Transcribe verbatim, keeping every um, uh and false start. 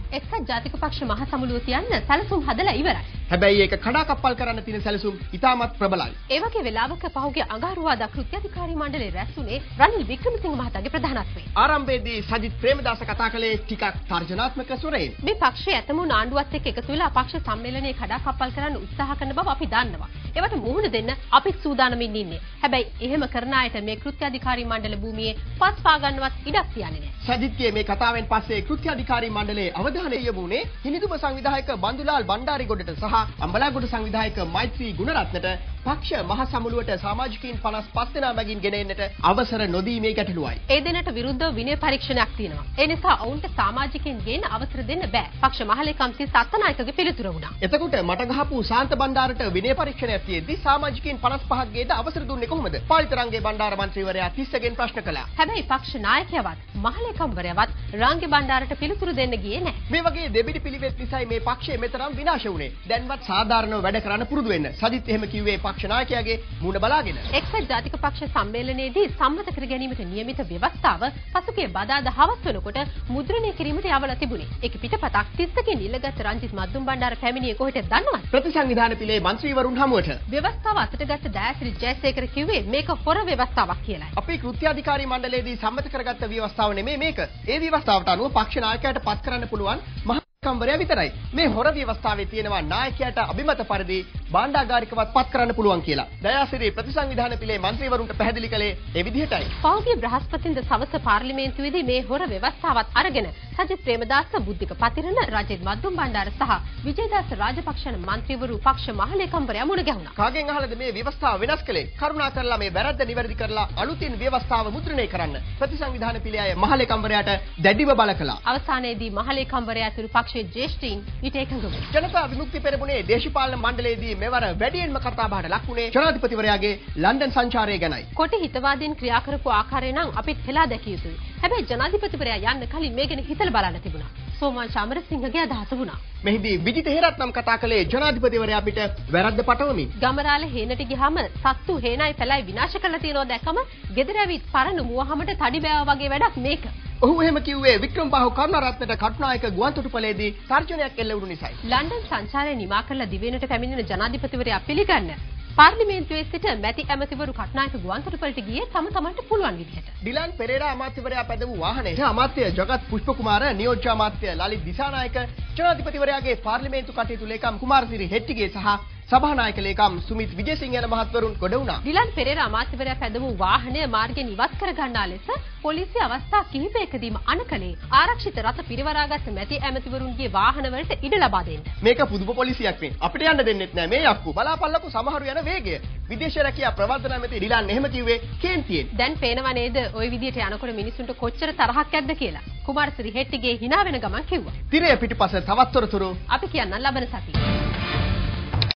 එක්සත් ජාතික පක්ෂ මහ සමුළුව තියන්න සැලසුම් හදලා ඉවරයි. හැබැයි ඒක කඩාකප්පල් කරන්න තියෙන සැලසුම් ඉතාමත් ප්‍රබලයි. ඒ වගේ වෙලාවක පහුගිය අඟහරුවාදා කෘත්‍යාධිකාරී මණ්ඩලයේ රැස්ුනේ රනිල් වික්‍රමසිංහ මහතාගේ ප්‍රධානත්වයෙන්. ආරම්භයේදී සජිත් ප්‍රේමදාස කතා කළේ ටිකක් තර්ජනාත්මක ස්වරයෙන්. මේ පක්ෂයේ ඇතමුන් ආණ්ඩුවත් එක්ක එකතු වෙලා පක්ෂ සම්මේලනයේ කඩාකප්පල් කරන්න උත්සාහ කරන බව අපි දන්නවා. ඒවට මුහුණ දෙන්න අපි සූදානමින් ඉන්නේ. හැබැයි එහෙම කරන අයට මේ කෘත්‍යාධිකාරී මණ්ඩල භූමියේ පස් පා ගන්නවත් ඉඩක් තියන්නේ නැහැ. සජිත්ගේ මේ කතාවෙන් පස්සේ කෘත්‍යාධිකාරී මණ්ඩලයේ අවධානය යොමුනේ හිනිදුම සංවිධායක බන්දුලාල් බණ්ඩාරිගොඩට සහ අම්බලාගොඩ සංවිධායක මෛත්‍රී ගුණරත්නට පක්ෂ මහ සමුළුවට සමාජිකයින් පනස් පහ දෙනා මගින් ගෙන එන්නට අවසර නොදීමේ ගැටලුවයි. ඒ දෙන්නට විරුද්ධව විනය පරීක්ෂණයක් තියෙනවා. ඒ නිසා ඔවුන්ට සමාජිකයින් ගේන්න අවසර දෙන්න බෑ. පක්ෂ මහලේකම් තිස් අත්තනායකගේ පිළිතුර වුණා. එතකොට මට ගහපු ශාන්ත බණ්ඩාරට විනය පරීක්ෂණයක් තියෙද්දි සමාජිකයින් පනස් පහක් ගේද අවසර දුන්නේ කොහොමද? පාලිතරංගේ බණ්ඩාර මන්ත්‍රීවරයා තිස්සගෙන් ප්‍රශ්න කළා. හැබැයි පක්ෂ නායකයවත් මහලේකම්වරයාවත් රාංගේ බණ්ඩාරට පිළිතුරු දෙන්න ගියේ නැහැ. මේ වගේ දෙබිඩි පිළිවෙත් නිසායි මේ පක්ෂය මෙතරම් විනාශ වුනේ. දැන්වත් සාධාරණව වැඩ කරන්න පුරුදු වෙන්න. සජිත් එහෙම කිව්වේ පක්ෂ නායකයාගේ මුණ බලාගෙන. එක්සත් ජාතික පක්ෂ සම්මේලනයේදී සම්මත කර ගැනීමට නියමිත ව්‍යවස්ථාව පසුගිය බදාදා හවස වෙනකොට මුද්‍රණය කිරීමට යවලා තිබුණේ. ඒක පිටපතක් තිස්සකින් ඉල්ලගත් රංජිත් මද්දුම් බණ්ඩාර පැමිණියේ කොහෙටද දන්නවද? ප්‍රතිසංවිධාන පිළේ මන්ත්‍රීවරුන් හමුවට. ව්‍යවස්ථාව අතට ගත්ත දයාසිරි ජයසේකර කිව්වේ මේක හොර ව්‍යවස්ථාවක් කියලායි. අපේ කෘත්‍යාධිකාරී මණ්ඩලයේදී සම්මත කරගත්ත ව්‍යවස්ථාව නෙමෙයි මේක. ඒ ව්‍යවස්ථාවට අනුව පක්ෂ නායකයාට පත් කරන්න පුළුවන් මහ කම්බරයා විතරයි. මේ හොර ව්‍යවස්ථාවේ තියෙනවා නායකයාට අභිමත පරිදි භාණ්ඩාගාරිකවත් පත් කරන්න පුළුවන් කියලා. දයාසිරි ප්‍රතිසංවිධාන පිළේ මන්ත්‍රීවරුන්ට පැහැදිලි කළේ ඒ විදිහටයි. පෞද්ගලික බ්‍රහස්පතින්ද සවස පාර්ලිමේන්තුවේදී මේ හොර ව්‍යවස්ථාවත් අරගෙන සජිත් ප්‍රේමදාස, බුද්ධික පතිරණ, රජිත් මද්දුම් බණ්ඩාර සහ විජේදාස රාජපක්ෂ යන මන්ත්‍රීවරු පක්ෂ මහලේකම්වරයා මුණ ගැහුණා. කාගෙන් අහලාද මේ ව්‍යවස්ථාව වෙනස් කළේ? කරුණාකරලා මේ වැරද්ද නිවැරදි කරලා අලුතින් ව්‍යවස්ථාව මුද්‍රණය කරන්න ප්‍රතිසංවිධාන පිළේ අය මහලේකම්වරයාට දැඩිව බල කළා. අවසානයේදී මහලේකම්වරයා තුරු පක්ෂයේ ජ්‍යෙෂ්ඨයින් ඊට එකඟ වුණා. ජනතා විමුක්ති පෙරමුණේ දේශපාලන මණ්ඩලයේදී මෙවර වැඩියෙන්ම කතා බහට ලක් වුණේ ජනාධිපතිවරයාගේ ලන්ඩන් සංචාරය ගැනයි. කොටි හිතවාදීන් ක්‍රියා කරපු ආකාරය නම් අපිත් හෙලා දැකිය යුතුයි. හැබැයි ජනාධිපතිවරයා යන්න කලින් මේ ගැන හිතලා බලන්න තිබුණා. සෝමන් චාමරසිංහගේ අදහස වුණා. මෙහිදී විජිත හේරත්නම් කතා කළේ ජනාධිපතිවරයා අපිට වැරද්ද පටවමින්. ගමරාල හේනට ගියාම සත්තු හේනයි පැලයි විනාශ කරලා තියනවා දැක්කම ගෙදර ඇවිත් පරණ මුවහමට තඩි බෑවා වගේ වැඩක් මේක. ඔහු එහෙම කිව්වේ වික්‍රම බාහු කරුණාරත්නට කටුනායක ගුවන්තොටුපළේදී තර්ජනයක් එල්ල වුණු නිසායි. ලන්ඩන් සංචාරය නිමා කරලා දිවයිනට පැමිණෙන ජනාධිපතිවරයා පිළිගන්න පාර්ලිමේන්තුවේ සිට මැති ඇමතිවරු කටුනායක ගුවන්තොටුපළට ගියේ තම තමන්ට පුළුවන් විදිහට. ඩිලන් පෙරේරා අමාත්‍යවරයා පැදවූ වාහනයේ අමාත්‍ය ජගත් පුෂ්පකුමාර, නියෝජ්‍ය අමාත්‍ය ලලිත් දිසානායක, ජනාධිපතිවරයාගේ පාර්ලිමේන්තු කටයුතු ලේකම් කුමාරසිරි හෙට්ටිගේ සහ සභානායක ලේකම් සුමිත් විජේසිංහ යන මහත්වරුන් ගොඩ වුණා. ඩිලන් පෙරේරා අමාත්‍යවරයා පැදවූ වාහනය මාර්ගයෙන් ඉවත් කර ගන්නා ලෙස පොලිසිය අවස්ථා කිහිපයකදීම අනකලේ ආරක්ෂිත රථ පිරිවරාගත් මැති ඇමතිවරුන්ගේ වාහනවලට ඉඩ ලබා දෙන්න. මේක පුදුම පොලිසියක් නේ. අපිට යන්න දෙන්නෙත් නෑ මේ යක්කු. බලාපල්ලකෝ සමහරු යන වේගය. විදේශ රැකියා ප්‍රවර්ධන ඇමති ඩිලන් එහෙම කිව්වේ කේන්තියෙන්. දැන් පේනව නේද ওই විදියට යනකොට මිනිසුන්ට කොච්චර තරහක් ඇද්ද කියලා. කුමාරසිරි හෙට්ටිගේ hina වෙන ගමන් කිව්වා. තිරය පිටිපස තවත් තොරතුරු අපි කියන්න ලබන සතියේ.